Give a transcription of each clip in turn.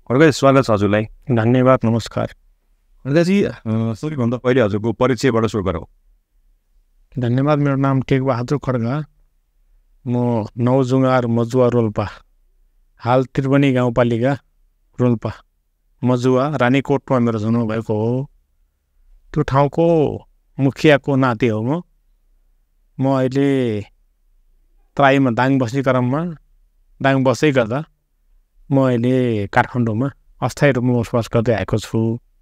खड्काजी स्वागत छ हजुरलाई। धन्यवाद, नमस्कार। खड्काजी सबैभन्दा पहिले हजुरको परिचयबाट सुरु गरौँ। धन्यवाद। मेरो नाम टेकबहादुर खड्का। म नौजुङ्गार मजुवा रोल्पा, हाल त्रिवेणी गाउँपालिका रोल्पा मजुवा रानीकोटमा मेरो जन्म भएको हो। त्यो ठाउँको मुखियाको नाते हो म अहिले तराईमा दाङ बस्ने क्रममा दाङ बसै गर्दा म अहिले काठमाडौँमा अस्थायी रूपमा बसोबास गर्दै आएको छु।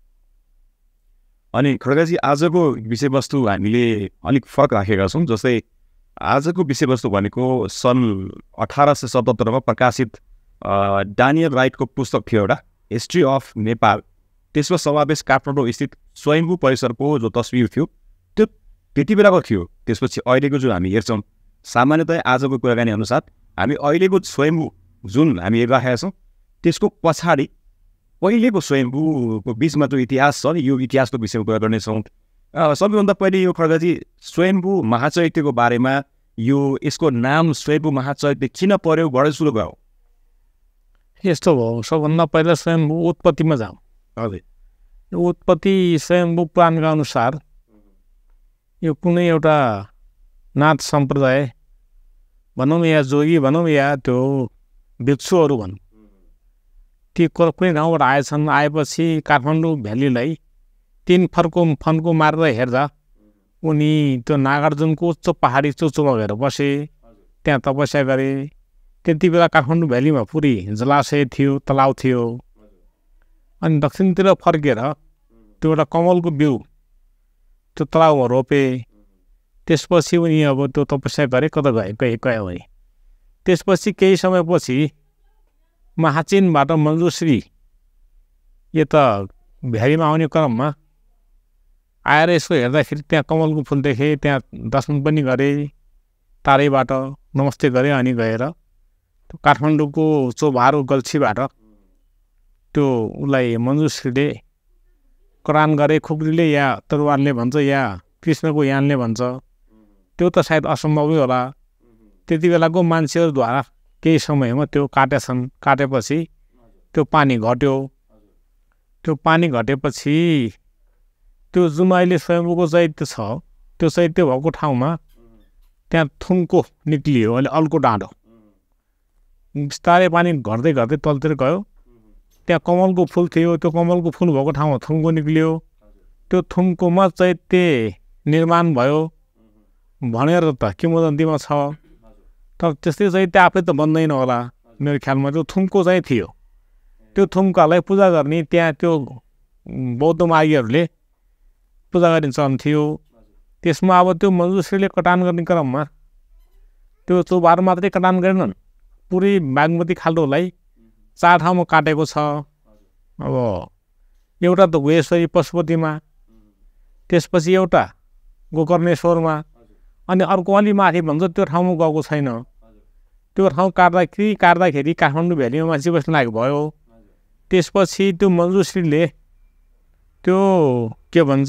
अनि खड्काजी आजको विषयवस्तु हामीले अलिक फरक राखेका छौँ। जस्तै आजको विषयवस्तु भनेको सन् 1877 प्रकाशित डानियल राइटको पुस्तक थियो एउटा, हिस्ट्री अफ नेपाल। त्यसमा समावेश काठमाडौँ स्थित स्वयम्भू परिसरको जो तस्विर थियो त्यो त्यति बेलाको थियो। त्यसपछि अहिलेको जुन हामी हेर्छौँ, सामान्यतया आजको कुराकानी अनुसार हामी अहिलेको स्वयम्भू जुन हामी हेरिराखेका छौँ त्यसको पछाडि पहिलेको स्वयम्भूको बिचमा जो इतिहास छ नि, यो इतिहासको विषयमा कुरा गर्नेछौँ। सबैभन्दा पहिले यो खड्काजी स्वयम्भू महाचैत्यको बारेमा, यसको नाम स्वयम्भू महाचैत्य किन पर्यो, गढे सुरु गरौँ। यस्तो भयो, सबभन्दा पहिला स्वयम्भू उत्पत्तिमा जाउँ। हजुर, यो उत्पत्ति स्वयम्भू पुराणका अनुसार यो कुनै एउटा नाथ सम्प्रदाय भनौँ या जोगी भनौँ या त्यो भिक्षुहरू भनौँ, ती कुनै ठाउँबाट आएछन्। आएपछि काठमाडौँ भ्यालीलाई 3 फन्को मारेर हेर्दा उनी त्यो नागार्जुनको उच्च पहाडी चोचोमा गएर बसे, त्यहाँ तपस्या गरे। त्यति बेला काठमाडौँ भ्यालीमा पुरै जलाशय थियो, तलाउ थियो। अनि दक्षिणतिर फर्केर त्यो एउटा कमलको बिउ त्यो तलाउमा रोपे। त्यसपछि उनी अब त्यो तपस्या गरे, कता गयो भने त्यसपछि केही समयपछि महाचिनबाट मञ्जुश्री यता भ्यालीमा आउने क्रममा आएर यसो हेर्दाखेरि त्यहाँ कमलको फुल देखे, त्यहाँ दर्शन पनि गरे, टाढैबाट नमस्ते गरे। अनि गएर त्यो काठमाडौँको चोभारो गल्छीबाट त्यो उसलाई मञ्जुश्रीले करान गरे। खुकुरीले या तरवारले भन्छ या कृष्णको यानले भन्छ, त्यो त सायद असम्भवै होला। त्यति बेलाको मान्छेहरूद्वारा केही समयमा त्यो काटेछन्। काटेपछि त्यो पानी घट्यो। त्यो पानी घटेपछि त्यो जुन अहिले स्वयम्भूको चैत्य छ, त्यो चैत्य भएको ठाउँमा त्यहाँ थुम्को निक्लियो, अहिले अल्को डाँडो। बिस्तारै पानी घट्दै घट्दै तलतिर गयो। त्यहाँ कमलको फुल थियो, त्यो कमलको फुल भएको ठाउँमा थुम्को निक्लियो। त्यो थुम्कोमा चैत्य निर्माण भयो भनेर त किंवदन्तीमा छ। तर त्यस्तै चैत्य आफै त बन्दैन होला, मेरो ख्यालमा त्यो थुम्को चाहिँ थियो। त्यो थुम्कालाई पूजा गर्ने त्यहाँ त्यो बौद्ध मार्गीहरूले पूजा गर्ने चलन थियो। त्यसमा अब त्यो मञ्जुश्रीले कटान गर्ने क्रममा त्यो चौबार मात्रै कटान गरेनन्, पुरै बागमती खाल्डोलाई 4 ठाउँमा काटेको छ। अब एउटा त गुहेश्वरी पशुपतिमा, त्यसपछि एउटा गोकर्णेश्वरमा, अनि अर्को अलि माथि भन्छ त्यो ठाउँमा गएको छैन। त्यो ठाउँ काट्दाखेरि काठमाडौँ भ्यालीमा मान्छे बस्न लायक भयो। त्यसपछि त्यो मञ्जुश्रीले त्यो के भन्छ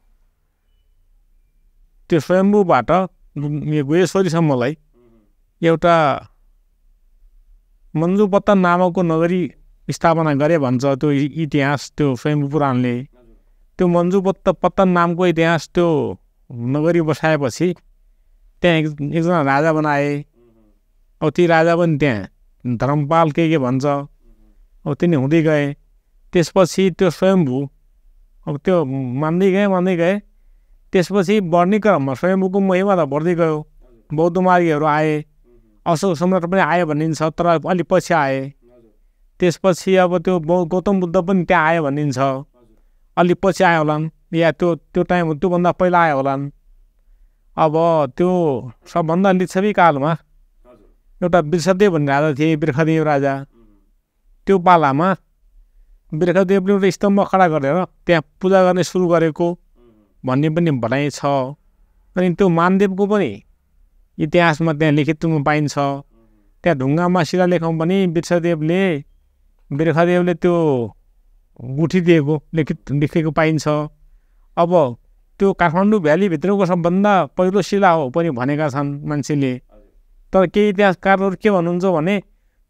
त्यो स्वयम्भूबाट गुहेश्वरीसम्मलाई एउटा मन्जुपत्तन नामकको नगरी स्थापना गरे भन्छ त्यो इतिहास, त्यो स्वयम्भू पुराणले। त्यो मन्जुपत्तन नामको इतिहास त्यो नगरी बसाएपछि त्यहाँ एकजना राजा बनाए। अब ती राजा पनि त्यहाँ धर्मपाल के भन्छ, अब तिनी हुँदै गए। त्यसपछि त्यो स्वयम्भू अब त्यो मान्दै गए। त्यसपछि बढ्ने क्रममा स्वयम्भूको महिमा त बढ्दै गयो। बौद्ध मार्गीहरू आए, अशोक सम्राट पनि आयो भनिन्छ, तर अलि पछि आए। त्यसपछि अब त्यो गौतम बुद्ध पनि त्यहाँ आयो भनिन्छ, अलि पछि आयो होलान्, या त्यो टाइम त्योभन्दा पहिला आयो होलान्। अब त्यो सबभन्दा लिच्छवी कालमा एउटा वृषदेव भन्ने राजा थिए, बिर्खदेव राजा। त्यो पालामा बिर्खदेवले एउटा स्तम्भ खडा गरेर त्यहाँ पूजा गर्ने सुरु गरेको भन्ने पनि भनाइ छ। अनि त्यो मानदेवको पनि इतिहासमा त्यहाँ लिखित रूपमा पाइन्छ। त्यहाँ ढुङ्गामा शिलालेखमा पनि बिर्खदेवले त्यो गुठी दिएको लेखेको पाइन्छ। अब त्यो काठमाडौँ भ्यालीभित्रको सबभन्दा पहिलो शिला हो पनि भनेका छन् मान्छेले। तर केही इतिहासकारहरू के भन्नुहुन्छ भने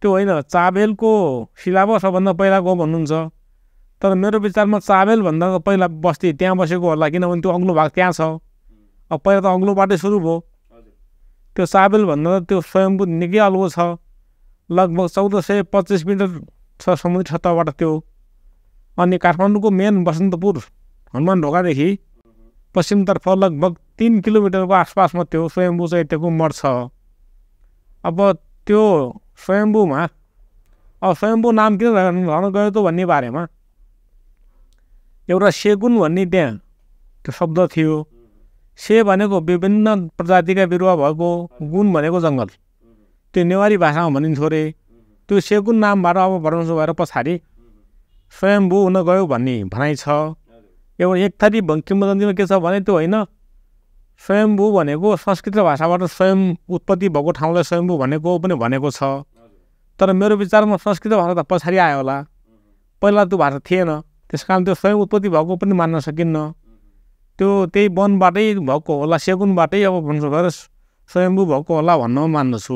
त्यो होइन चाबेलको शिलाबा सबभन्दा पहिलाको भन्नुहुन्छ तर मेरो विचारमा चाबेलभन्दा पहिला बस्ती त्यहाँ बसेको होला किनभने त्यो अग्लो भाग त्यहाँ छ अब पहिला त अग्लोबाटै सुरु भयो त्यो चाबेलभन्दा त्यो स्वयम्भू निकै अग्लो छ लगभग 1425 मिटर छ समुद्री सतहबाट त्यो अनि काठमाडौँको मेन बसन्तपुर हनुमान ढोकादेखि पश्चिमतर्फ लगभग 3 किलोमिटरको आसपासमा त्यो स्वयम्भू चैत्यको मठ छ अब त्यो स्वयम्भूमा अब स्वयम्भू नाम किन रहन गयो त भन्ने बारेमा एउटा सेगुन भन्ने त्यहाँ त्यो शब्द थियो से भनेको विभिन्न प्रजातिका बिरुवा भएको गुण भनेको जङ्गल त्यो नेवारी भाषामा भनिन्थ्यो अरे त्यो सेगुन नामबाट अब भरौँसो भएर पछाडि स्वयम्भू हुन गयो भन्ने भनाइ छ एउटा एक थरी किंवदन्तीमा के छ भने त्यो होइन स्वयम्भू भनेको संस्कृत भाषाबाट स्वयं उत्पत्ति भएको ठाउँलाई स्वयम्भू भनेको छ तर मेरो विचारमा संस्कृत भाषा त पछाडि आयो होला पहिला त्यो भाषा थिएन त्यस कारण त्यो स्वयं उत्पत्ति भएको पनि मान्न सकिन्न त्यो त्यही वनबाटै भएको होला सेगुनबाटै अब भन्नु भएर स्वयम्भू भएको होला भन्न मान्दछु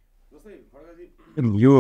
यो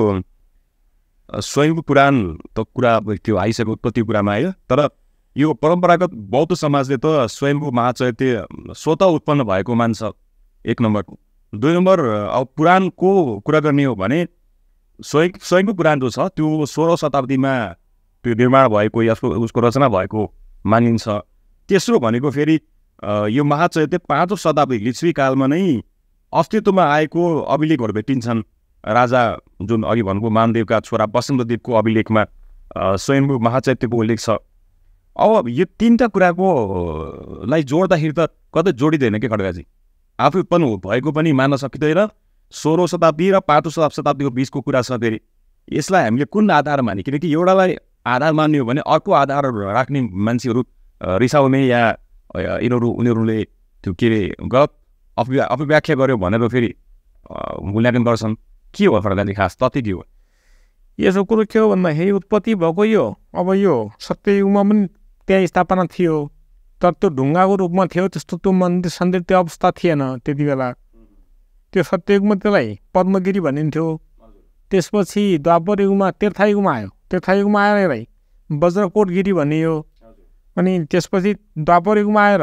स्वयम्भू पुराण त कुरा त्यो आइसक्यो उत्पत्ति कुरामा आयो तर यो परम्परागत बौद्ध समाजले त स्वयम्भू महाचैत्य स्वतः उत्पन्न भएको मान्छ एक नम्बर 2 नम्बर अब पुराणको कुरा गर्ने हो भने स्वयम्भू पुराण जो छ त्यो 16औं शताब्दीमा त्यो निर्माण भएको या उसको रचना भएको मानिन्छ तेस्रो भनेको फेरि यो महाचैत्य 5औं शताब्दी लिच्छवी कालमा नै अस्तित्वमा आएको अभिलेखहरू भेटिन्छन् राजा जुन अघि भन्नुभयो मानदेवका छोरा वसन्तदेवको अभिलेखमा स्वयम्भू महाचैत्यको उल्लेख छ अब यो तीनटा कुराको लाई जोड्दाखेरि त कतै जोडिँदैन के खड्गाजी आफै उत्पन्न भएको पनि मान्न सकिँदैन 16औं शताब्दी र 5औं शताब्दीको बिचको कुरा छ फेरि यसलाई हामीले कुन आधार माने किनकि एउटालाई आधार मान्ने हो भने अर्को आधार राख्ने मान्छेहरू रिसाउने या उनीहरूले त्यो के अरे गलत अपव्याख्या गर्यो भनेर फेरि मूल्याङ्कन गर्छन् के हो फर्काले खास तथ्य के हो यसो कुरो के हो भन्दाखेरि उत्पत्ति भएको यो अब यो सत्ययुगमा पनि त्यहाँ स्थापना थियो तर त्यो ढुङ्गाको रूपमा थियो त्यस्तो त्यो मन्दिर सन्दिर त्यो अवस्था थिएन त्यति बेला त्यो सत्ययुगमा त्यसलाई पद्मगिरी भनिन्थ्यो त्यसपछि द्वापर युगमा तीर्थायुगमा आयो तीर्थायुगमा आएर यसलाई वज्रकोटगिरी भनियो अनि त्यसपछि द्वापर युगमा आएर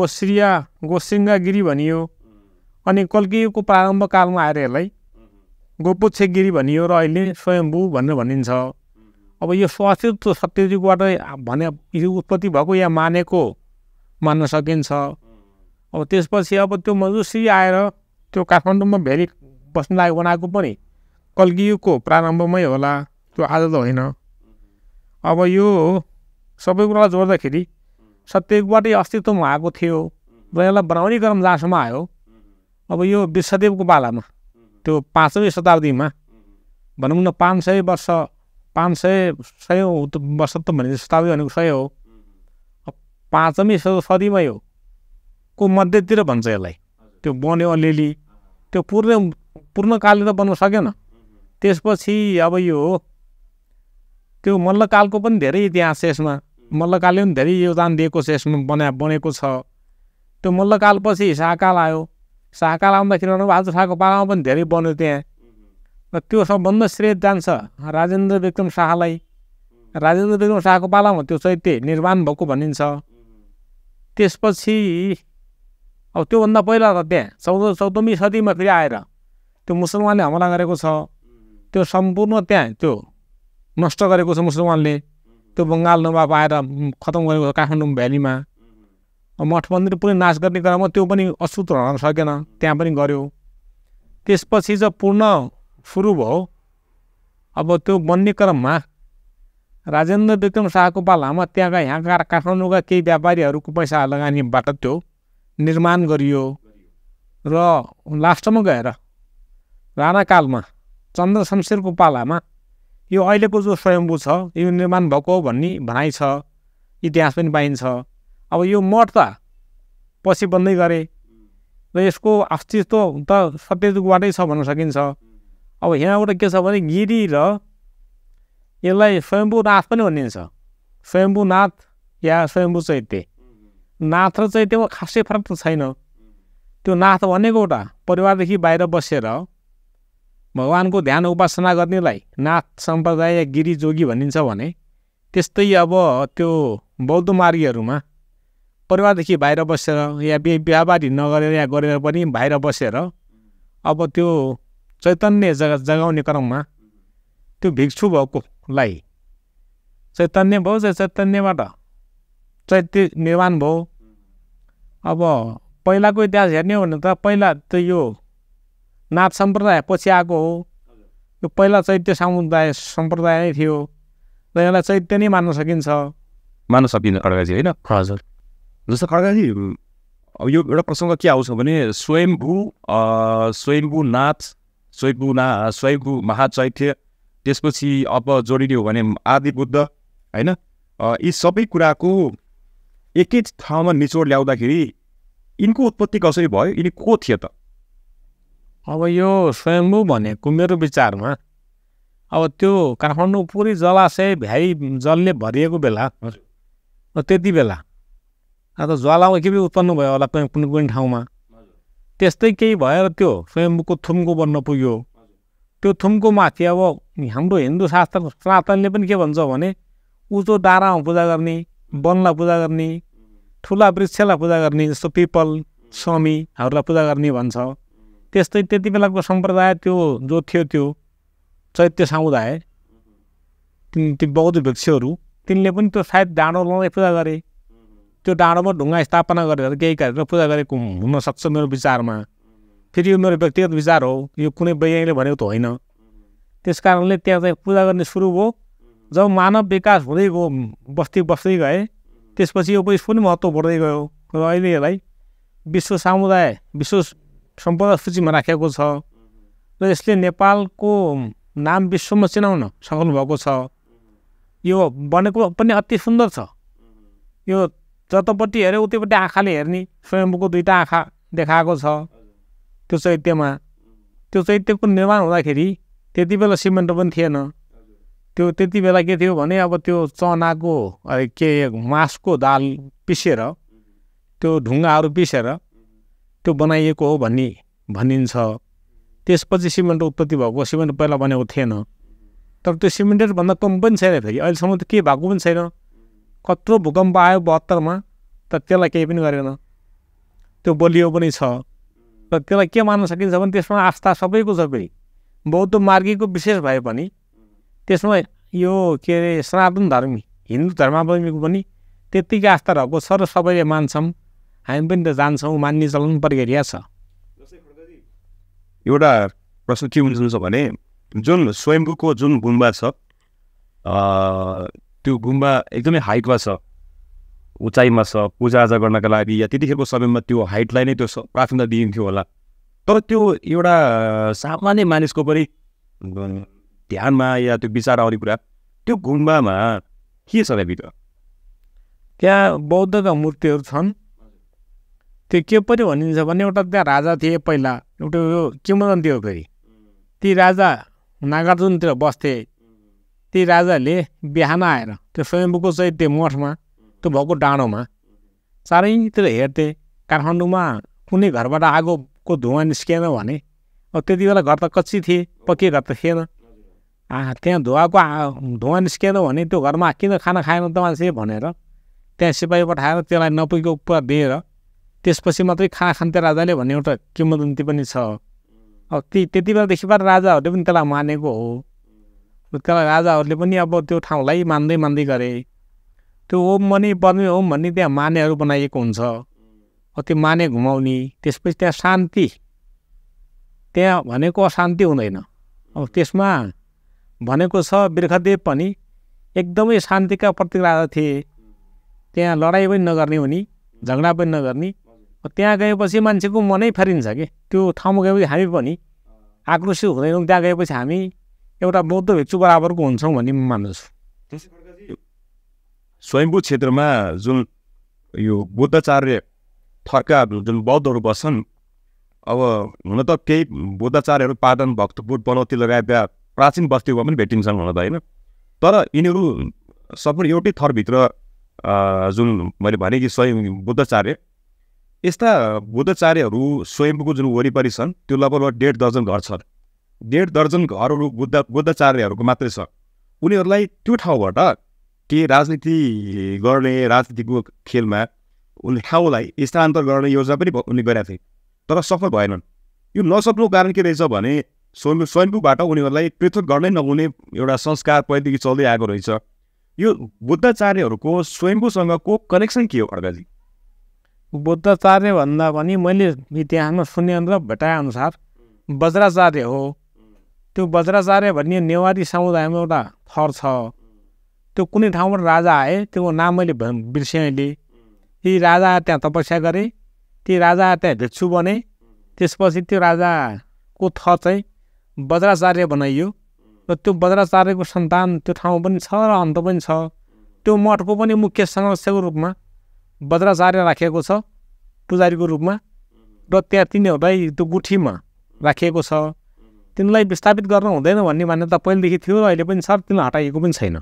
गोश्रृङ्गागिरी भनियो अनि कल्की युगको प्रारम्भ कालमा आएर यसलाई गोपुच्छेगिरी भनियो र अहिले स्वयम्भू भनेर भनिन्छ अब यो स्वास्थित सत्ययुगबाट भने उत्पत्ति भएको या मानेको मान्न सकिन्छ अब त्यसपछि अब त्यो मजुश्री आएर त्यो काठमाडौँमा भेरी बस्न लागि बनाएको पनि कल्की युगको प्रारम्भमै होला त्यो आज त होइन अब यो सबै कुरालाई जोड्दाखेरि सत्ययुगबाटै अस्तित्वमा आएको थियो र यसलाई बनाउने क्रम जहाँसम्म आयो अब यो विश्वदेवको पालामा त्यो 5औं शताब्दीमा भनौँ न 500 वर्ष 100 वर्ष त भने शताब्दी भनेको 100 हो 5औं सदीमा यो को मध्यतिर भन्छ यसलाई त्यो बन्यो अलिअलि त्यो पूर्णकालले त बन्न सकेन त्यसपछि अब यो त्यो मल्लकालको पनि धेरै इतिहास छ यसमा मल्लकालले पनि धेरै योगदान दिएको छ यसमा बनेको छ त्यो मल्लकालपछि शाहकाल आयो शाहकाल आउँदाखेरि बहादुर शाहको पालामा पनि धेरै बन्यो त्यहाँ र त्यो सबभन्दा श्रेय जान्छ राजेन्द्र विक्रम शाहलाई राजेन्द्र विक्रम शाहको पालामा त्यो चैत्य निर्माण भएको भनिन्छ त्यसपछि अब त्योभन्दा पहिला त त्यहाँ 14औं सदीमा फेरि आएर त्यो मुसलमानले हमला गरेको छ त्यो सम्पूर्ण त्यहाँ त्यो नष्ट गरेको छ मुसलमानले त्यो बङ्गाल नवाब आएर खतम गरेको छ काठमाडौँ भ्यालीमा मठ मन्दिर पुरै नाश गर्ने क्रममा त्यो पनि अछुत रहन सकेन त्यहाँ पनि गर्यो त्यसपछि जब पूर्ण सुरु भयो अब त्यो बन्ने क्रममा राजेन्द्र विक्रम शाहको पालामा त्यहाँका यहाँका काठमाडौँका केही व्यापारीहरूको पैसा लगानीबाट त्यो निर्माण गरियो र लास्टमा गएर राणाकालमा चन्द्र शमशेरको पालामा यो अहिलेको जो स्वयम्भू छ यो निर्माण भएको भन्ने भनाइ छ इतिहास पनि पाइन्छ अब यो मठ त पछि बन्दै गरे र यसको अस्तित्व त सत्ययुगबाटै छ भन्न सकिन्छ अब यहाँबाट के छ भने गिरी र यसलाई स्वयम्भूनाथ पनि भनिन्छ स्वयम्भूनाथ या स्वयम्भू चैत्य नाथ र चैत्यमा खासै फरक त छैन त्यो नाथ भनेको एउटा परिवारदेखि बाहिर बसेर भगवानको ध्यान उपासना गर्नेलाई नाथ सम्प्रदाय गिरी जोगी भनिन्छ भने त्यस्तै अब त्यो बौद्ध मार्गीहरूमा परिवारदेखि बाहिर बसेर या व्यापारी नगरेर या गरेर पनि बाहिर बसेर अब त्यो चैतन्य जगाउने क्रममा त्यो भिक्षु भएकोलाई चैतन्य भयो, चैतन्यबाट चैत्य निर्माण भयो। अब पहिलाको इतिहास हेर्ने हो भने त पहिला त यो नाथ सम्प्रदाय पछि आएको हो। यो पहिला चैत्य सम्प्रदाय नै थियो र यसलाई चैत्य नै मान्न सकिन्छ। मान्न सकिन्छ खड्काजी होइन? हजुर। जस्तो खड्काजी अब यो एउटा प्रसङ्ग के आउँछ भने स्वयम्भू नाथ, स्वयम्भू महाचैत्य, त्यसपछि अब जोडिने हो भने आदि बुद्ध होइन? यी सबै कुराको एकै ठाउँमा निचोड ल्याउँदाखेरि यिनको उत्पत्ति कसरी भयो? यिनी को थिए त? अब यो स्वयम्भू भनेको मेरो विचारमा अब त्यो काठमाडौँ पुरै जलाशय भ्याइ जलले भरिएको बेला त्यति बेला अब ज्वालामा के पनि उत्पन्न भयो होला कुनै कुनै ठाउँमा, त्यस्तै केही भएर त्यो स्वयम्भूको थुम्को बन्न पुग्यो। त्यो थुम्को माथि अब हाम्रो हिन्दू शास्त्र सनातनले पनि के भन्छ भने उचो डाँडामा पूजा गर्ने, वनलाई पूजा गर्ने, ठुला वृक्षलाई पूजा गर्ने, जस्तो पिपल समीहरूलाई पूजा गर्ने भन्छ। त्यस्तै त्यति बेलाको सम्प्रदाय त्यो जो थियो त्यो चैत्य समुदाय, ती बौद्ध भिक्षुहरू तिनले पनि त्यो सायद डाँडो लाउँदै पूजा गरे। त्यो डाँडोमा ढुङ्गा स्थापना गरेर केही गरेर पूजा गरेको हुनसक्छ मेरो विचारमा। फेरि यो मेरो व्यक्तिगत विचार हो, यो कुनै वैज्ञानिकले भनेको त होइन। त्यस कारणले त्यहाँ चाहिँ पूजा गर्ने सुरु भयो। जब मानव विकास हुँदै गयो, बस्दै गए, त्यसपछि यो पनि महत्त्व बढ्दै गयो र अहिले यसलाई विश्व सम्पदा सूचीमा राखेको छ र यसले नेपालको नाम विश्वमा चिनाउन सक्नु भएको छ। यो बनेको पनि अति सुन्दर छ। यो जतापट्टि हेऱ्यो उतिपट्टि आँखाले हेर्ने स्वयम्भूको दुईवटा आँखा देखाएको छ त्यो चैत्यमा। त्यो चैत्यको निर्माण हुँदाखेरि त्यति बेला सिमेन्ट पनि थिएन। त्यो त्यति बेला के थियो भने अब त्यो चनाको मासको दाल पिसेर त्यो ढुङ्गाहरू पिसेर त्यो बनाइएको हो भनिन्छ। त्यसपछि सिमेन्ट उत्पत्ति भएको। सिमेन्ट पहिला बनेको थिएन, तर त्यो सिमेन्टभन्दा कम पनि छैन। फेरि अहिलेसम्म त केही भएको पनि छैन। कत्रो भूकम्प आयो 72मा, तर त्यसलाई केही पनि गरेन। त्यो बलियो पनि छ र त्यसलाई के मान्न सकिन्छ भने त्यसमा आस्था सबैको छ। फेरि बौद्ध मार्गीको विशेष भए पनि त्यसमा यो के अरे सनातन धर्मी हिन्दू धर्मावलम्बीको पनि त्यत्तिकै आस्था रहेको छ र सबैले मान्छौँ। हामी पनि त जान्छौँ, मान्ने चलन प्रक्रिया छ। एउटा प्रश्न के हुन्छ भने जुन स्वयम्भूको जुन गुम्बा छ त्यो गुम्बा एकदमै हाइटमा छ, उचाइमा छ। पूजाआजा गर्नका लागि या त्यतिखेरको समयमा त्यो हाइटलाई नै त्यो प्राथमिकता दिइन्थ्यो होला। तर त्यो एउटा सामान्य मानिसको पनि ध्यानमा या त्यो विचार आउने कुरा, त्यो गुम्बामा के छ भित्र? त्यहाँ बौद्धका मूर्तिहरू छन्। त्यो के पनि भनिन्छ भने एउटा त्यहाँ राजा थिए पहिला, एउटा यो किंवदन्ती हो। फेरि ती राजा नागार्जुनतिर बस्थे। ती राजाले बिहान आएर त्यो स्वयम्भूको चैत्य मठमा त्यो भएको डाँडोमा चारैतिर हेर्थे। काठमाडौँमा कुनै घरबाट आगोको धुवा निस्किएन भने, अब त्यति बेला घर त कच्ची थिए, पक्की घर त थिएन। त्यहाँ धुवा निस्किएन भने त्यो घरमा किन खाना खाएन त मान्छे भनेर त्यहाँ सिपाही पठाएर त्यसलाई नपुगेको पुरा दिएर त्यसपछि मात्रै खाना खान्थे राजाले भन्ने एउटा किंवदन्ती पनि छ। अब त्यति बेलादेखिबाट राजाहरूले पनि त्यसलाई मानेको हो। त्यसलाई राजाहरूले पनि अब त्यो ठाउँलाई मान्दै गरे। त्यो ओम मनी पद्मे ओम भन्ने त्यहाँ मानेहरू बनाइएको हुन्छ। त्यो माने घुमाउने, त्यसपछि त्यहाँ शान्ति, त्यहाँ भनेको अशान्ति हुँदैन। अब त्यसमा भनेको छ बिर्खदेव पनि एकदमै शान्तिका प्रतीक राजा थिए। त्यहाँ लडाइँ पनि नगर्ने हुने, झगडा पनि नगर्ने। त्यहाँ गएपछि मान्छेको मनै फेरिन्छ कि त्यो ठाउँमा गएपछि हामी पनि आक्रोशित हुँदैनौँ। त्यहाँ गएपछि हामी एउटा बौद्ध भिक्षु बराबरको हुन्छौँ भन्ने मान्दछु। स्वयम्भू क्षेत्रमा जुन यो बुद्धाचार्य थरका जुन बौद्धहरू बस्छन्, अब हुन त केही बुद्धाचार्यहरू पाटन, भक्तपुर, बनौती लगायत प्राचीन बस्तीमा पनि भेटिन्छन् हुन त होइन। तर यिनीहरू सबै एउटै थरभित्र जुन मैले भने कि स्वयं बुद्धाचार्य, यस्ता बुद्धाचार्यहरू स्वयम्भूको जुन वरिपरि छन् त्यो लगभग 1.5 दर्जन घर छन्। 1.5 दर्जन घरहरू बुद्धचार्यहरूको मात्रै छ। उनीहरूलाई त्यो ठाउँबाट के राजनीति गर्ने राजनीतिको खेलमा उनले ठाउँलाई स्थानान्तर गर्ने योजना पनि उनले गरेका थिए, तर सफल भएनन्। यो नसक्नुको कारण के रहेछ भने स्वयम्भूबाट उनीहरूलाई पृथक गर्नै नहुने एउटा संस्कार पहिलेदेखि चल्दै आएको रहेछ। यो बुद्धाचार्यहरूको स्वयम्भूसँगको कनेक्सन के हो खड्काजी? बुद्धाचार्य भन्दा पनि मैले इतिहासमा सुने र भेटाए अनुसार वज्राचार्य हो। त्यो वज्राचार्य भन्ने नेवारी समुदायमा एउटा थर छ। त्यो कुनै ठाउँबाट राजा आए, त्यो नाम मैले बिर्सेँ अहिले। ती राजा त्यहाँ तपस्या गरे, ती राजा त्यहाँ भिक्षु बने, त्यसपछि त्यो राजाको थर चाहिँ वज्राचार्य बनाइयो र त्यो वज्राचार्यको सन्तान त्यो ठाउँ पनि छ र अन्त पनि छ। त्यो मठको पनि मुख्य संरक्षकको रूपमा वज्राचार्य राखिएको छ पुजारीको रूपमा, र त्यहाँ तिनीहरूलाई त्यो गुठीमा राखिएको छ। तिनलाई विस्थापित गर्न हुँदैन भन्ने मान्यता पहिलेदेखि थियो र अहिले पनि छ, तिनलाई हटाइएको पनि छैन।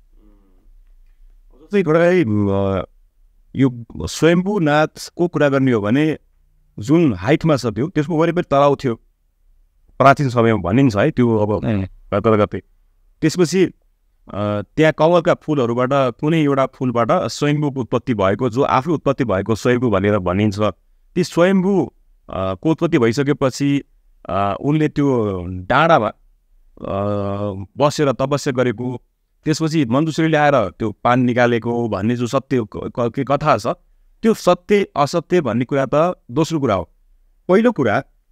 यो स्वयम्भूनाथको कुरा गर्ने हो भने जुन हाइटमा छ त्यो त्यसको वरिपरि तराउ थियो प्राचीन समयमा भनिन्छ है। त्यो अब कतै त्यसपछि त्यहाँ कमलका फुलहरूबाट कुनै एउटा फुलबाट स्वयम्भू उत्पत्ति भएको, जो आफै उत्पत्ति भएको स्वयम्भू भनेर भनिन्छ। ती स्वयम्भू को उत्पत्ति भइसकेपछि उनले त्यो डाँडामा बसेर तपस्या गरेको, त्यसपछि मञ्जुश्रीले आएर त्यो पान निकालेको भन्ने जो सत्य कथा छ, त्यो सत्य असत्य भन्ने कुरा त दोस्रो कुरा हो। पहिलो कुरा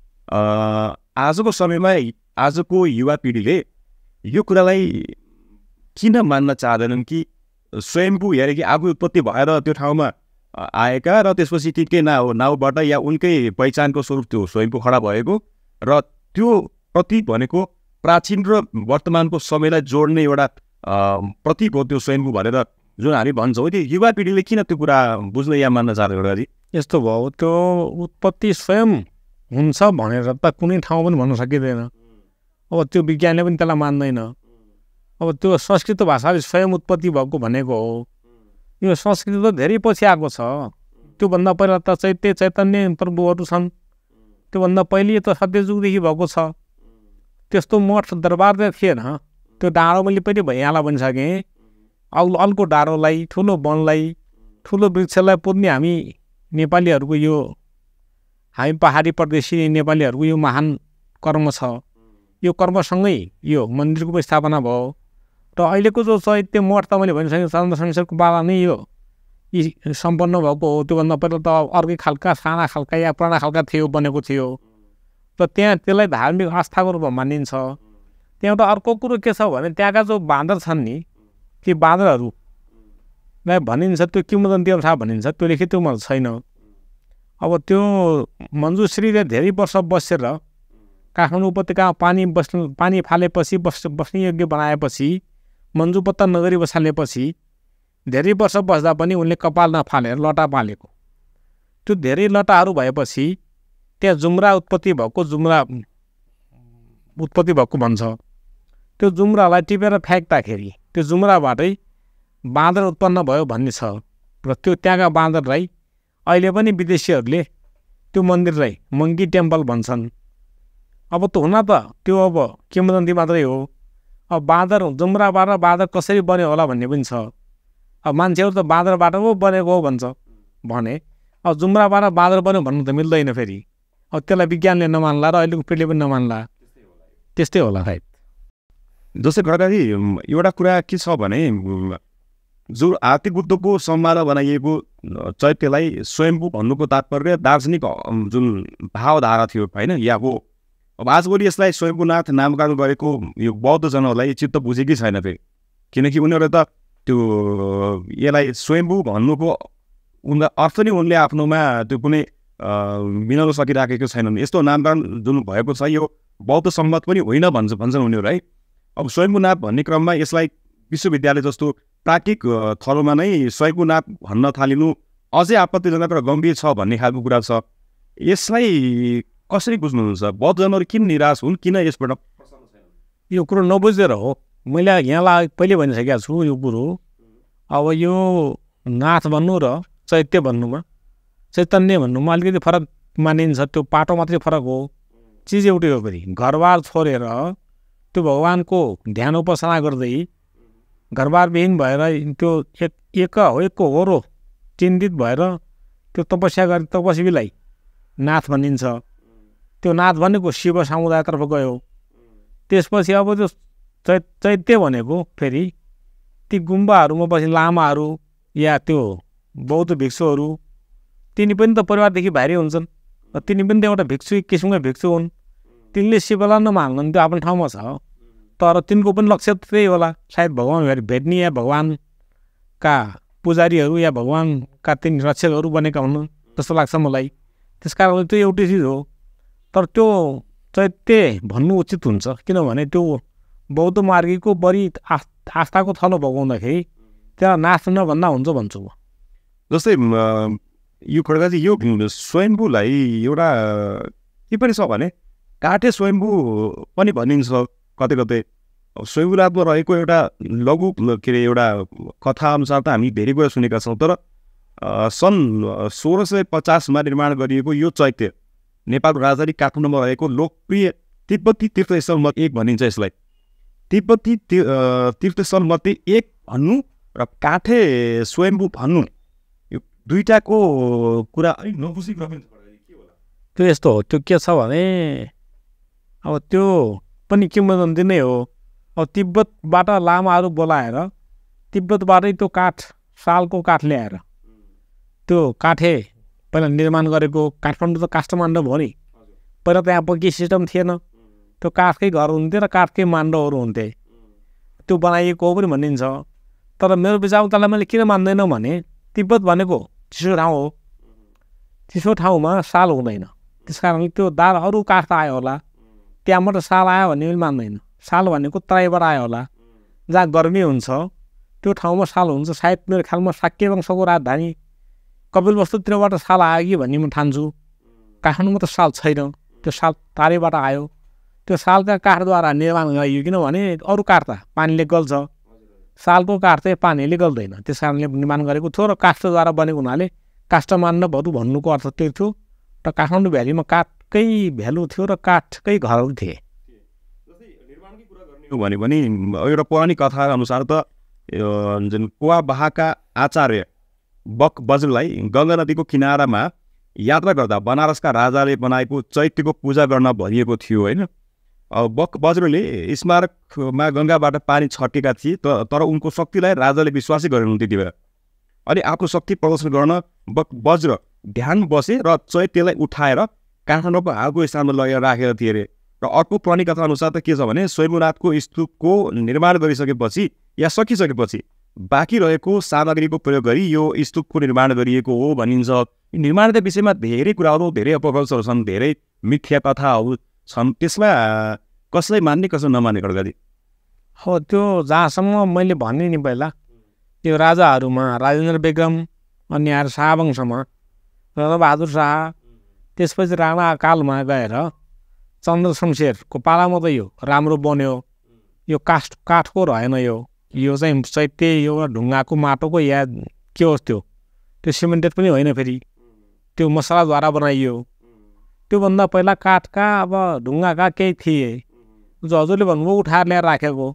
आजको समयमा आजको युवा पिँढीले यो कुरालाई किन मान्न चाहँदैनन् कि स्वयम्भू यानि कि आफू उत्पत्ति भएर त्यो ठाउँमा आएका र त्यसपछि तिनकै नाउँबाट या उनकै पहिचानको स्वरूप त्यो स्वयम्भू खडा भएको, र त्यो प्रतीक भनेको प्राचीन र वर्तमानको समयलाई जोड्ने एउटा प्रतीक हो त्यो स्वयम्भू भनेर जुन हामी भन्छौँ। त्यो युवा पिँढीले किन त्यो कुरा बुझ्न या मान्न चाहँदैन? यस्तो भयो, त्यो उत्पत्ति स्वयं हुन्छ भनेर त कुनै ठाउँ पनि भन्न सकिँदैन। अब त्यो विज्ञानले पनि त्यसलाई मान्दैन। अब त्यो संस्कृत भाषाले स्वयं उत्पत्ति भएको भनेको हो। यो संस्कृत त धेरै पछि आएको छ। त्योभन्दा पहिला त चैतन्य प्रभुहरू छन्। त्योभन्दा पहिले त सत्ययुगदेखि भएको छ। त्यस्तो मठ दरबार त थिएन। त्यो डाँडो मैले पहिले भइहाल्ला भनिसकेँ। अल्को डाँडोलाई, ठुलो वनलाई, ठुलो वृक्षलाई पुज्ने हामी नेपालीहरूको यो, हामी पहाडी प्रदेशी नेपालीहरूको यो महान कर्म छ। यो कर्मसँगै यो मन्दिरको स्थापना भयो। र अहिलेको जो चैत्य मठ त मैले भनिसकेँ चन्द्रशमशेरको बाबा नै यो सम्पन्न भएको हो। त्योभन्दा पहिला त अर्कै खालका साना खालका या पुराना खालका थियो, बनेको थियो। र त्यहाँ त्यसलाई धार्मिक आस्थाको रूपमा मानिन्छ। त्यहाँ एउटा अर्को कुरो के छ भने त्यहाँका जो बाँदर छन् नि, ती बाँदरहरूलाई भनिन्छ त्यो किंवदन्ती अनुसार भनिन्छ, त्यो लेखित मलाई छैन। अब त्यो मञ्जुश्रीले धेरै वर्ष बसेर काठमाडौँ उपत्यकामा पानी फालेपछि बस्ने योग्य बनाएपछि, मन्जुपत्ता नगरी बसालेपछि धेरै वर्ष बस्दा पनि उनले कपाल नफालेर लटा पालेको। त्यो धेरै लटाहरू भएपछि त्यहाँ जुम्रा उत्पत्ति भएको भन्छ। त्यो जुम्रालाई टिपेर फ्याँक्दाखेरि त्यो जुम्राबाटै बाँदर उत्पन्न भयो भन्ने छ। र त्यो त्यहाँका बाँदरलाई अहिले पनि विदेशीहरूले त्यो मन्दिरलाई मङ्की टेम्पल भन्छन्। अब त हुन त त्यो अब किंवदन्ती मात्रै हो। अब बाँदर जुम्राबाट बाँदर कसरी बन्यो होला भन्ने पनि छ। अब मान्छेहरू त बाँदरबाट पो बनेको हो भन्छ भने, अब जुम्राबाट बाँदर बन्यो भन्नु त मिल्दैन फेरि। अब त्यसलाई विज्ञानले नमान्ला र अहिलेको पिँढीले पनि नमान्ला। त्यस्तै होला सायद। जस्तै खड्काजी एउटा कुरा के छ भने जो आर्थिक बुद्धको सम्मानमा बनाइएको चैत्यलाई स्वयम्भू भन्नुको तात्पर्य दार्शनिक जुन भावधारा थियो होइन या हो। अब आजभोलि यसलाई स्वयम्भूनाथ नामकरण गरेको यो बौद्ध जनहरूलाई चित्त बुझेकै छैन फेरि, किनकि उनीहरूले त त्यो यसलाई स्वयम्भू भन्नुको उनका अर्थ नै उनले आफ्नोमा त्यो कुनै मिलाउन सकिराखेको छैनन्। यस्तो नामकरण जुन भएको छ यो बौद्ध सम्मत पनि होइन भन्छन् उनीहरू है। अब स्वयम्भूनाथ भन्ने क्रममा यसलाई विश्वविद्यालय जस्तो प्राज्ञिक थलोमा नै स्वयम्भूनाथ भन्न थालिनु अझै आपत्तिजनक र गम्भीर छ भन्ने खालको कुरा छ। यसलाई कसरी बुझ्नुहुन्छ? बौद्ध जनहरू किन निराश हुन्, किन यसबाट यो कुरो नबुझेर हो। मैले यहाँलाई पहिले भनिसकेको छु यो कुरो। अब यो नाथ भन्नु र चैत्य भन्नुमा, चैतन्य भन्नुमा अलिकति फरक मानिन्छ। त्यो पाटो मात्रै फरक हो। चिज एउटै हो फेरि घरबार छोडेर त्यो भगवानको ध्यान उपासना गर्दै घरबारविहीन भएर त्यो एक हो र चिन्तित भएर त्यो तपस्या गरे तपस्वीलाई नाथ भनिन्छ। त्यो नाथ भनेको शिव समुदायतर्फ गयो। त्यसपछि अब त्यो चैत्य भनेको फेरि ती गुम्बाहरूमा बस्ने लामाहरू या त्यो बौद्ध भिक्षुहरू तिनी पनि त परिवारदेखि बाहिरै हुन्छन्। तिनी पनि त एउटा भिक्षु एक किसिमको भिक्षु हुन्। तिनले शिवलाई नमान्छन्, त्यो आफ्नो ठाउँमा छ, तर तिनको पनि लक्ष्य त्यही होला, सायद भगवान भेट्ने या भगवानका पुजारीहरू या भगवानका तिनी रक्षकहरू बनेका हुन् जस्तो लाग्छ मलाई। त्यस कारणले त्यो एउटै चिज हो। तर त्यो चैत्य भन्नु उचित हुन्छ, किनभने त्यो बौद्ध मार्गीको बढी आस्थाको थलो भगाउँदाखेरि त्यहाँ नाच नभन्दा हुन्छ भन्छु म। जस्तै यो खड्काजी यो स्वयम्भूलाई एउटा के पनि छ भने काठे स्वयम्भू पनि भनिन्छ कतै कतै। स्वयम्भूनाथमा रहेको एउटा लघु के अरे एउटा कथा अनुसार त हामी धेरै कुरा सुनेका छौँ, तर सन् 1650मा निर्माण गरिएको यो चैत्य नेपालको राजधानी काठमाडौँमा रहेको लोकप्रिय तिब्बती तीर्थस्थलमध्ये एक भनिन्छ यसलाई। तिब्बती तीर्थस्थलमध्ये एक भन्नु र काठे स्वयम्भू भन्नु, यो दुईटाको कुरा अलिक नबुझिक के होला? त्यो यस्तो हो, त्यो के छ भने अब त्यो पनि किंवदन्ती नै हो। अब तिब्बतबाट लामाहरू बोलाएर तिब्बतबाटै त्यो काठ सालको काठ ल्याएर त्यो काठे पहिला निर्माण गरेको। काठमाडौँ त काष्ठमाण्डव हो नि, पहिला त्यहाँ पक्की सिस्टम थिएन, त्यो काठकै घर हुन्थे र काठकै माण्डवहरू हुन्थे, त्यो बनाइएको हो पनि भनिन्छ। तर मेरो विचारमा त्यसलाई मैले किन मान्दैन भने तिब्बत भनेको चिसो ठाउँ हो, चिसो ठाउँमा साल हुँदैन, त्यस कारणले त्यो दार अरू काठ त आयो होला, त्यहाँबाट साल आयो भन्ने पनि मान्दैन। साल भनेको तराईबाट आयो होला, जहाँ गर्मी हुन्छ त्यो ठाउँमा साल हुन्छ। सायद मेरो ख्यालमा शाक्य वंशको राजधानी कपिलवस्तुतिरबाट साल आयो कि भन्ने म ठान्छु। काठमाडौँमा त साल छैन, त्यो साल तारेबाट आयो। त्यो साल त्यहाँ काठद्वारा निर्माण गरियो, किनभने अरू काठ त पानीले गल्छ, सालको काठ चाहिँ पानीले गल्दैन, त्यस कारणले निर्माण गरेको थियो र काष्ठद्वारा बनेको हुनाले काष्ठमाण्डवहरू भन्नुको अर्थ त्यो थियो। र काठमाडौँ भ्यालीमा काठकै भ्यालु थियो र काठकै घरहरू थिए। भन्यो भने एउटा पौराणिक कथा अनुसार त जुन कुवाबाहाका आचार्य बक बज्रलाई गङ्गा नदीको किनारामा यात्रा गर्दा बनारसका राजाले बनाएको चैत्यको पूजा गर्न भनिएको थियो होइन। बक बज्रले स्मारकमा गङ्गाबाट पानी छर्केका थिए, तर उनको शक्तिलाई राजाले विश्वासै गरेनन् त्यति बेला। अनि आफ्नो शक्ति प्रदर्शन गर्न बक वज्र ध्यान बसे र चैत्यलाई उठाएर काठमाडौँको हालको स्थानमा लगेर राखेर थिए अरे। र अर्को पौराणिक कथा अनुसार त के छ भने स्वयम्भूनाथको स्तूपको निर्माण गरिसकेपछि या सकिसकेपछि बाँकी रहेको सामग्रीको प्रयोग गरी यो स्तूपको निर्माण गरिएको हो भनिन्छ। निर्माणका विषयमा धेरै कुराहरू, धेरै अपकल्पहरू छन्, धेरै मिथ्या कथाहरू छन्, त्यसमा कसलाई मान्ने कसलाई नमान्ने खड्काजी? हो, त्यो जहाँसम्म मैले भने नि पहिला त्यो राजाहरूमा राजेन्द्र बेगम अनि आएर शाहवंशमा रणबहादुर शाह, त्यसपछि राणा कालमा गएर चन्द्र शमशेरको पालामा त यो राम्रो बन्यो। यो काठको रहेन, यो चाहिँ चैत्य यो ढुङ्गाको माटोको या के होस् त्यो सिमेन्टेड पनि होइन, फेरि त्यो मसलाद्वारा बनाइयो। त्योभन्दा पहिला काठका अब ढुङ्गाका केही थिए, जो हजुरले भन्नुभयो उठाएर ल्याएर राखेको,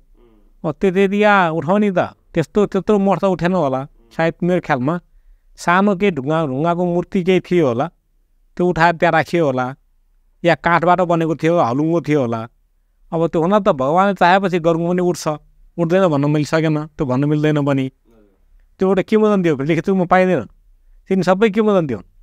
त्यति उठाउने त त्यत्रो मठ त उठेन होला। सायद मेरो ख्यालमा सानो केही ढुङ्गाको मूर्ति केही थियो होला, त्यो उठाएर त्यहाँ राखियो होला, या काठबाट बनेको थियो, हलुङ्गो थियो होला। अब त्यो हुन त भगवानले चाहेपछि गरुङ पनि उठ्छ, उठ्दैन भन्न मैले सकेन, त्यो भन्नु मिल्दैन पनि। त्यो एउटा किंवदन्ती हो, लेखेको म पाइँदैन, तिनी सबै किंवदन्ती हुन्।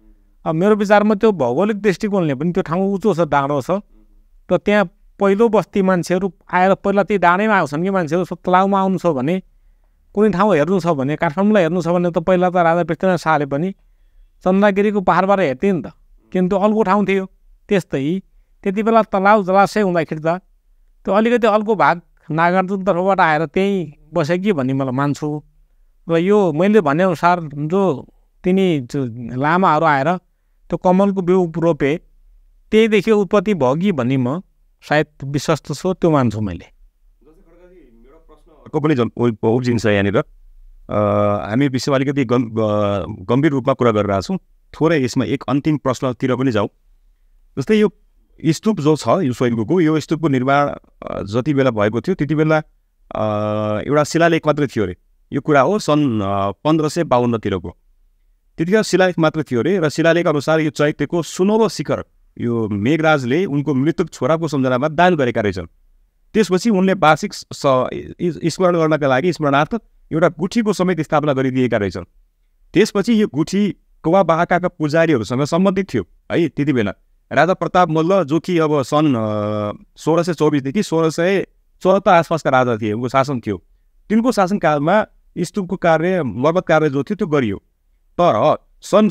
अब मेरो विचारमा त्यो भौगोलिक दृष्टिकोणले पनि त्यो ठाउँ उच्चो छ, डाँडो छ, र त्यहाँ पहिलो बस्ती मान्छेहरू आएर पहिला त्यही डाँडैमा आउँछन् कि मान्छेहरू। तलाउमा आउनु छ भने, कुनै ठाउँ हेर्नु छ भने, काठमाडौँलाई हेर्नु छ भने त पहिला त राजा पृथ्वीनारायण शाहले पनि चन्द्रगिरीको पाहाडबाट हेर्थे नि त, किनभने अर्को ठाउँ थियो। त्यस्तै त्यति बेला तलाउ जलाशय हुँदाखेरि त त्यो अलिकति अर्को भाग नागार्जुनतर्फबाट आएर त्यहीँ बसे कि भन्ने मलाई मान्छु। र यो मैले भनेअनुसार जो तिनी लामाहरू आएर त्यो कमलको बिउ रोपे, त्यहीदेखि उत्पत्ति भयो कि भन्ने म सायद विश्वस्त छु, त्यो मान्छु मैले। पनि उब्जिन्छ यहाँनिर। हामी विषयमा अलिकति गम्भीर रूपमा कुरा गरिरहेको छौँ, थोरै यसमा एक अन्तिम प्रश्नतिर पनि जाउँ। जस्तै यो स्तूप जो छ यो स्वयम्भूको यो स्तूपको निर्माण जति बेला भएको थियो त्यति बेला एउटा शिलालेख मात्र थियो अरे। यो कुरा हो सन् 1552तिरको। त्यतिखेर शिलालेख मात्र थियो अरे र शिलालेख अनुसार यो चैत्यको सुनौलो शिखर यो मेघराजले उनको मृतक छोराको सम्झनामा दान गरेका रहेछन्। त्यसपछि उनले वार्षिक स्मरण गर्नका लागि स्मरणार्थ एउटा गुठीको समेत स्थापना गरिदिएका रहेछन्। त्यसपछि यो गुठी कौवाबाहाका पुजारीहरूसँग सम्बन्धित थियो है। त्यति बेला राजा प्रताप मल्ल जो कि अब सन् 1624 देखि 1674 आसपासका राजा थिए, उनको शासन थियो। तिनको शासनकालमा स्तूपको कार्य मर्मत कार्य जो थियो त्यो गरियो। तर सन्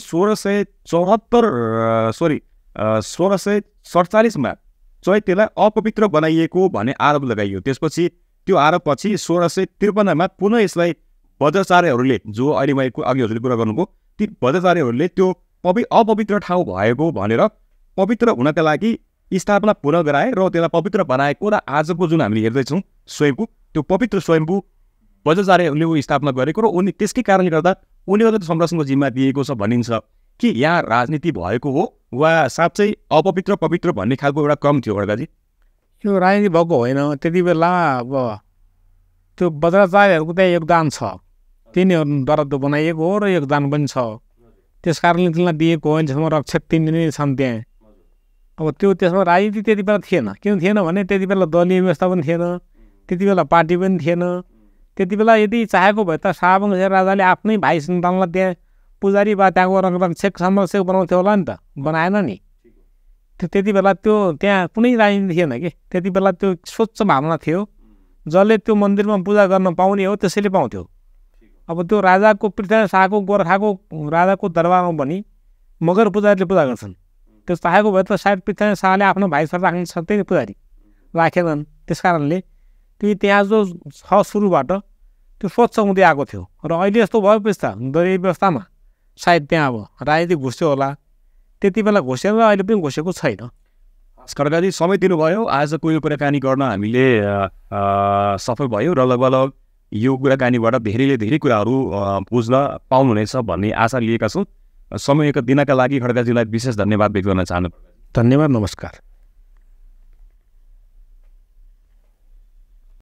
1647मा चैत्यलाई अपवित्र बनाइएको भन्ने आरोप लगाइयो। त्यसपछि त्यो आरोपपछि 1653मा पुनः यसलाई वज्राचार्यहरूले जो अहिले मैले अघि हजुरले कुरा गर्नुभयो ती वज्राचार्यहरूले त्यो अपवित्र ठाउँ भएको भनेर पवित्र हुनका लागि स्थापना पुनः गराए र त्यसलाई पवित्र बनाएको र आजको जुन हामीले हेर्दैछौँ स्वयम्भू त्यो पवित्र स्वयम्भू वज्राचार्यहरूले स्थापना गरेको र उनी त्यसकै कारणले गर्दा उनीहरूले संरक्षणको जिम्मा दिएको छ भनिन्छ कि यहाँ राजनीति भएको हो वा साँच्चै अपवित्र पवित्र भन्ने खालको एउटा क्रम थियो खड्काजी? यो राजनीति भएको होइन। त्यति बेला अब त्यो वज्राचार्यहरूको त्यहाँ योगदान छ, तिनीहरूद्वारा त्यो बनाइएको हो र योगदान पनि छ, त्यस कारणले तिनीलाई दिएको हो। त्यसमा रक्षक 3 दिनै छन् त्यहाँ। अब त्यो त्यसमा राजनीति त्यति बेला थिएन। किन थिएन भने त्यति बेला दलीय व्यवस्था पनि थिएन, त्यति बेला पार्टी पनि थिएन। त्यति बेला यदि चाहेको भए त शाहबङ राजाले आफ्नै भाइ सन्तानलाई त्यहाँ पुजारी वा त्यहाँको रक्षक संरक्षक बनाउँथ्यो होला नि त, बनाएन नि। त्यति बेला त्यो त्यहाँ कुनै राजनीति थिएन कि। त्यति बेला त्यो स्वच्छ भावना थियो, जसले त्यो मन्दिरमा पूजा गर्न पाउने हो त्यसैले पाउँथ्यो। अब त्यो राजाको पृथ्वी शाहको गोर्खाको राजाको दरबारमा पनि मगर पुजारीले पूजा गर्छन्। त्यो चाहेको भए त सायद पृथ्वी शाहले आफ्नो भाइ सर राख्न सक्दैन, पुजारी राखेनन्। त्यस कारणले त्यो इतिहास जो छ सुरुबाट त्यो स्वच्छ हुँदै आएको थियो र अहिले यस्तो भएपछि त दलीय व्यवस्थामा सायद त्यहाँ अब राजनीति घुस्यो होला। त्यति बेला घुसेर अहिले पनि घुसेको छैन। खड्काजी समय दिनुभयो, आजको यो कुराकानी गर्न हामीले सफल भयो र लगभग यो कुराकानीबाट धेरै कुराहरू बुझ्न पाउनुहुनेछ भन्ने आशा लिएका छौँ। समय दिनका लागि खड्काजीलाई विशेष धन्यवाद व्यक्त गर्न चाहन्छु। धन्यवाद, नमस्कार।